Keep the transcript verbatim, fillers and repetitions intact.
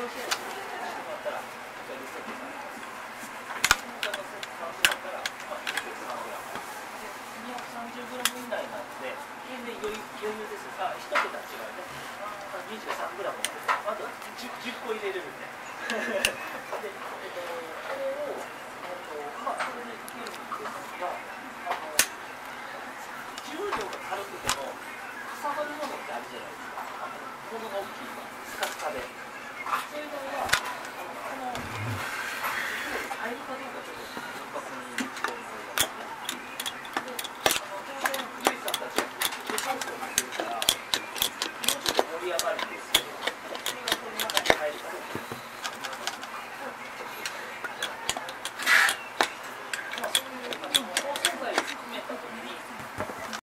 ロシアにしてもらったら、リセットされます。他のセットさんだったら、まあ、いちさんグラム。にひゃくさんじゅうグラム以内なので、全然余裕余裕です。あ、一桁違うね。にじゅうさんグラムまで。あと 10, 10個入れれるんで。で、えっと、これを、えっと、まあ、それでいけるんですが、あの、重量が軽くても、かさばるものってあるじゃないですか。あの、物が大きいの、スカスカで。そういうのは、あの、この、入るかどうかちょっと確認してもらいますね。で、あの、当然、ゆいさんたちは、チャンスを見てる